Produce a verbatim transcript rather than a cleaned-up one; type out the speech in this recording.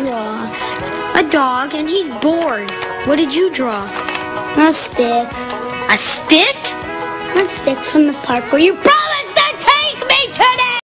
draw? A dog, and he's bored. What did you draw? A stick. A stick? A stick from the park where you promised